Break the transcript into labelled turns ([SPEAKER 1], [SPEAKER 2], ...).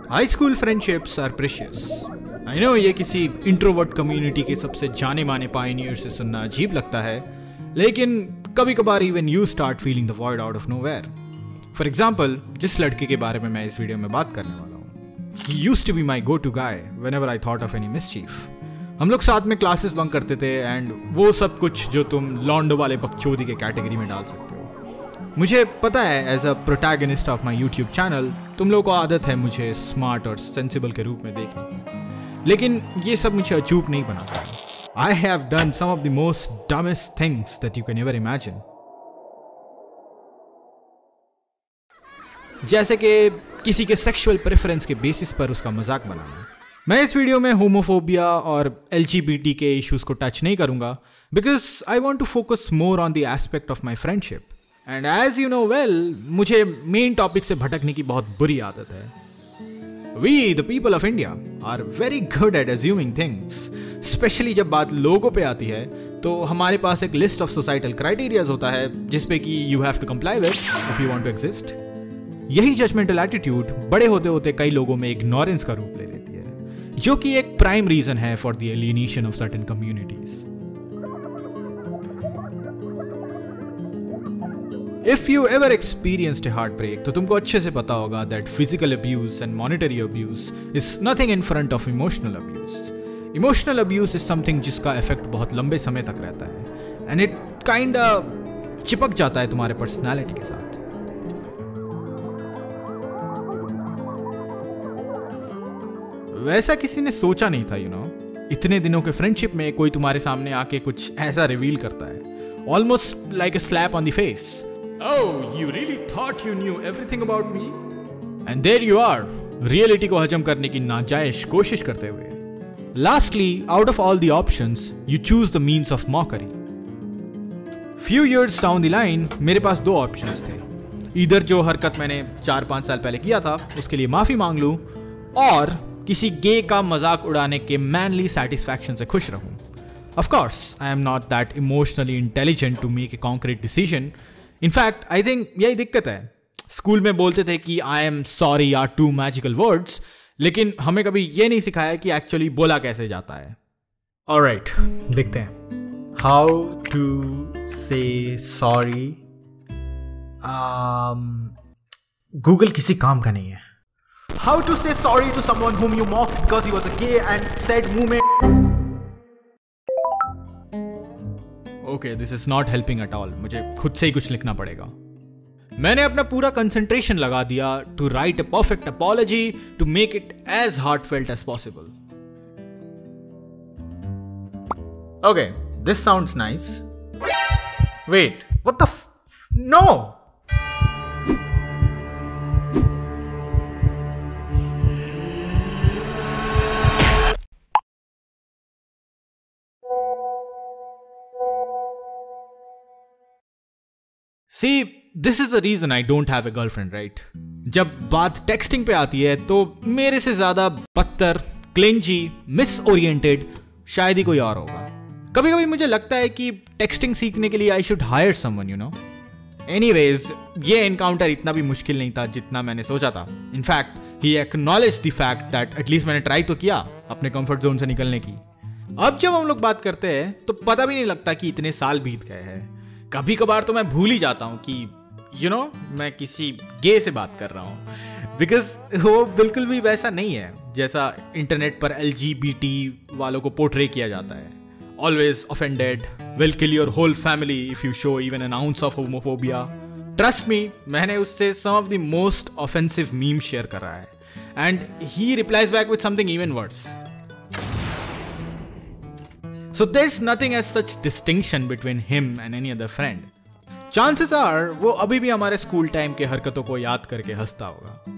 [SPEAKER 1] High school friendships are precious. I know ये किसी introvert community के सबसे जाने माने पायनियर से सुनना अजीब लगता है, लेकिन कभी कभार even you start feeling the void out of nowhere. For example, जिस लड़के के बारे में मैं इस वीडियो में बात करने वाला हूँ, he used to be my go to guy whenever I thought of any mischief. हम लोग साथ में क्लासेस बंक करते थे एंड वो सब कुछ जो तुम लॉन्डो वाले बकचोदी के कैटेगरी में डाल सकते हो। मुझे पता है as a protagonist of my YouTube channel तुम लोगों को आदत है मुझे स्मार्ट और सेंसिबल के रूप में देखने की, लेकिन ये सब मुझे अचूक नहीं बनाता। I have done some of the most dumbest things that you can ever imagine. जैसे कि किसी के सेक्सुअल प्रेफरेंस के बेसिस पर उसका मजाक बनाना। मैं इस वीडियो में होमोफोबिया और LGBT के इश्यूज को टच नहीं करूंगा because I want to focus more on the aspect of my friendship. And as you know well, मुझे मेन टॉपिक से भटकने की बहुत बुरी आदत है। We the people of India are very good at assuming things, specially जब बात लोगों पे आती है तो हमारे पास एक लिस्ट ऑफ सोसाइटल क्राइटेरियाज होता है जिसपे कि you have to comply with if you want to exist. यही जजमेंटल एटीट्यूड बड़े होते होते कई लोगों में इग्नोरेंस का रूप ले लेती है, जो कि एक प्राइम रीजन है for the alienation of certain communities. If you ever experienced a heart break तो तुमको अच्छे से पता होगा that physical abuse and monetary abuse is nothing in front of emotional abuse. Emotional abuse is something जिसका effect बहुत लंबे समय तक रहता है एंड इट काइंडा चिपक जाता है तुम्हारे पर्सनैलिटी के साथ। वैसा किसी ने सोचा नहीं था, यू नो, इतने दिनों के फ्रेंडशिप में कोई तुम्हारे सामने आके कुछ ऐसा रिवील करता है, almost like a slap on the face. Oh, you really thought you knew everything about me? And there you are, reality को हजम करने की नाजायज कोशिश करते हुए। Lastly, out of all the options, you choose the means of mockery. Few years down the line, मेरे पास दो ऑप्शंस थे। इधर जो हरकत मैंने 4-5 साल पहले किया था उसके लिए माफी मांग लूं, और किसी गे का मजाक उड़ाने के मैनली सेटिस्फैक्शन से खुश रहूं। Of course, I am not that emotionally intelligent to make a concrete decision. In fact I think यही दिक्कत है। स्कूल में बोलते थे कि I am sorry are two magical words, लेकिन हमें कभी ये नहीं सिखाया कि एक्चुअली बोला कैसे जाता है। ऑलराइट, देखते हैं how to say sorry. Google किसी काम का नहीं है। How to say sorry to someone whom you mocked because he was a gay and said मुंह में। Okay, this is not helping at all. मुझे खुद से ही कुछ लिखना पड़ेगा। मैंने अपना पूरा कंसंट्रेशन लगा दिया to write a perfect apology to make it as heartfelt as possible. Okay, this sounds nice. Wait, what the no. See, this is the reason I don't have a girlfriend, right? जब बात texting पे आती है तो मेरे से ज्यादा बदतर, क्लिंजी, मिसओरिएंटेड शायद ही कोई और होगा। कभी कभी मुझे लगता है कि टेक्सटिंग सीखने के लिए I should hire someone, you know. Anyways, ये एनकाउंटर इतना भी मुश्किल नहीं था जितना मैंने सोचा था। In fact he acknowledged the fact that at least मैंने ट्राई तो किया अपने कंफर्ट जोन से निकलने की। अब जब हम लोग बात करते हैं तो पता भी नहीं लगता कि इतने साल बीत गए हैं। कभी कभार तो मैं भूल ही जाता हूं कि यू नो मैं किसी गे से बात कर रहा हूं, बिकॉज वो बिल्कुल भी वैसा नहीं है जैसा इंटरनेट पर LGBT वालों को पोर्ट्रे किया जाता है। Always offended, will kill your whole family if you show even an ounce of homophobia. Trust me, मैंने उससे some of the most offensive meme share करा है and he replies back with something even worse. So there's nothing as such distinction between him and any other friend. Chances are वो अभी भी हमारे school time के हरकतों को याद करके हंसता होगा।